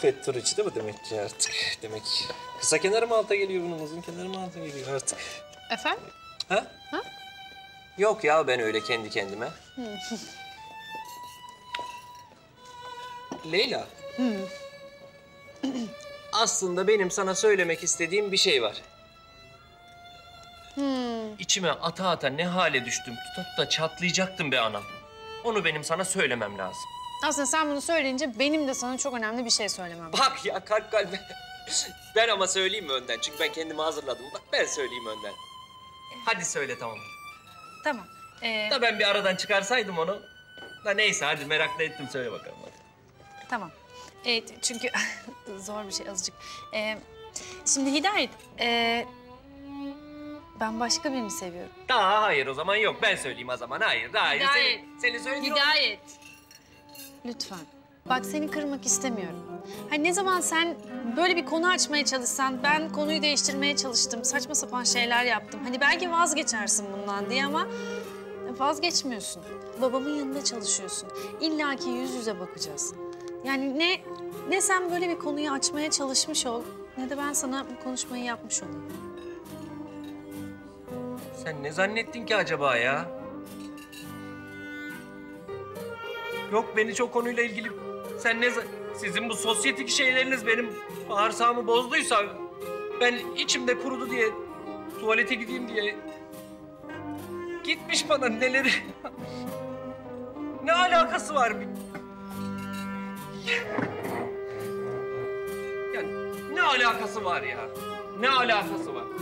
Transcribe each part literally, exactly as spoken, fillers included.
Afet tur içi de bu demek ki artık. Demek kısa kenarı mı alta geliyor bunun, uzun kenarı mı alta geliyor artık? Efendim? Ha? Ha? Yok ya, ben öyle kendi kendime. Leyla. Aslında benim sana söylemek istediğim bir şey var. Hmm. İçime ata ata ne hale düştüm. Tutup da çatlayacaktım be anam. Onu benim sana söylemem lazım. Aslında sen bunu söyleyince benim de sana çok önemli bir şey söylemem lazım. Bak ya, kalp kalbe. Ben ama söyleyeyim mi önden? Çünkü ben kendimi hazırladım. Bak ben söyleyeyim önden. Hadi söyle, tamam. Tamam. Ee, Da ben bir aradan çıkarsaydım onu. Da neyse, hadi merakla ettim, söyle bakalım hadi. Tamam. Evet, çünkü zor bir şey azıcık. Ee, şimdi Hidayet, ee, ben başka birini seviyorum. Daha hayır, o zaman yok. Ben söyleyeyim o zaman. Hayır, daha hayır. Hidayet. Senin, senin söylediğin... Hidayet. Lütfen. Bak seni kırmak istemiyorum. Hani ne zaman sen böyle bir konu açmaya çalışsan, ben konuyu değiştirmeye çalıştım, saçma sapan şeyler yaptım. Hani belki vazgeçersin bundan diye ama vazgeçmiyorsun. Babamın yanında çalışıyorsun. İlla ki yüz yüze bakacağız. Yani ne ne sen böyle bir konuyu açmaya çalışmış ol, ne de ben sana bu konuşmayı yapmış olayım. Sen ne zannettin ki acaba ya? Yok, beni çok konuyla ilgili... Sen ne... Sizin bu sosyetik şeyleriniz benim bağırsağımı bozduysa... Ben içimde kurudu diye... Tuvalete gideyim diye... Gitmiş bana neleri... Ne alakası var? Ya ne alakası var ya? Ne alakası var?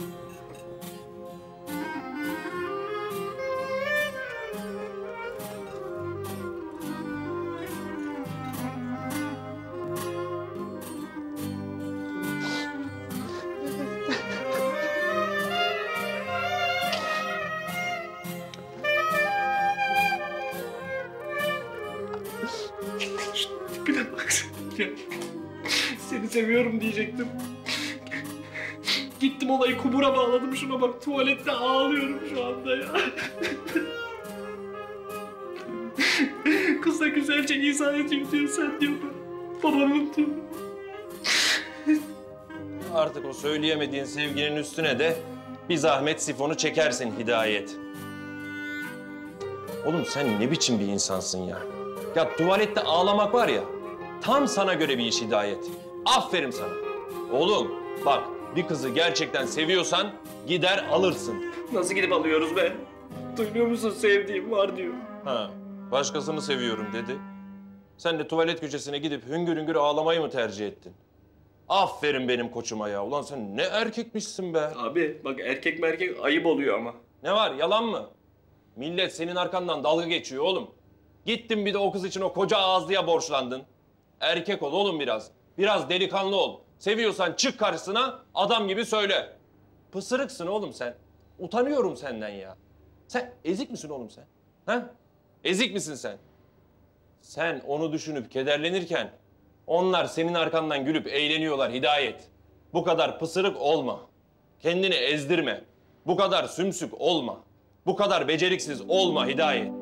Tipine bak sen. Seni seviyorum diyecektim. Gittim olayı kubura bağladım. Şuna bak, tuvalette ağlıyorum şu anda ya. Kıza güzelce izah edeyim diyor, sen diyor. Babamın diyor. Artık o söyleyemediğin sevginin üstüne de bir zahmet sifonu çekersin Hidayet. Oğlum sen ne biçim bir insansın ya? Ya tuvalette ağlamak var ya, tam sana göre bir iş Hidayet. Aferin sana. Oğlum bak, bir kızı gerçekten seviyorsan gider alırsın. Nasıl gidip alıyoruz be? Duyuyor musun, sevdiğim var diyor. Ha, başkasını seviyorum dedi. Sen de tuvalet köşesine gidip hüngür hüngür ağlamayı mı tercih ettin? Aferin benim koçuma ya. Ulan sen ne erkekmişsin be. Abi bak, erkek merkek ayıp oluyor ama. Ne var, yalan mı? Millet senin arkandan dalga geçiyor oğlum. Gittin bir de o kız için o koca ağızlıya borçlandın. Erkek ol oğlum biraz. Biraz delikanlı ol. Seviyorsan çık karşısına, adam gibi söyle. Pısırıksın oğlum sen. Utanıyorum senden ya. Sen ezik misin oğlum sen? Ha? Ezik misin sen? Sen onu düşünüp kederlenirken onlar senin arkandan gülüp eğleniyorlar Hidayet. Bu kadar pısırık olma. Kendini ezdirme. Bu kadar sümsük olma. Bu kadar beceriksiz olma Hidayet.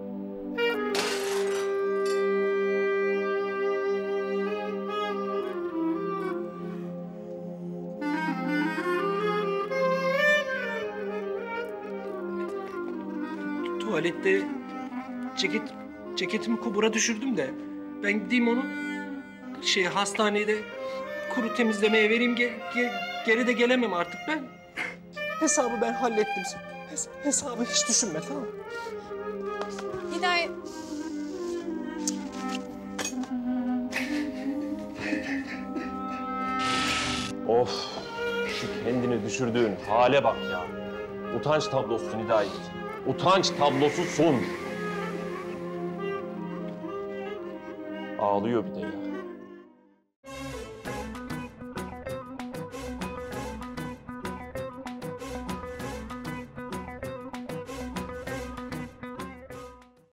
Tuvalette ceket ceketimi kubura düşürdüm de ben gideyim onu şey hastanede kuru temizlemeye vereyim, ge, ge, geri de gelemem artık ben. Hesabı ben hallettim. Hes hesabı hiç düşünme, tamam mı? Hidayet. Of, şu kendini düşürdüğün hale bak ya. Utanç tablosusun Hidayet. Utanç tablosusun. Ağlıyor bir de ya.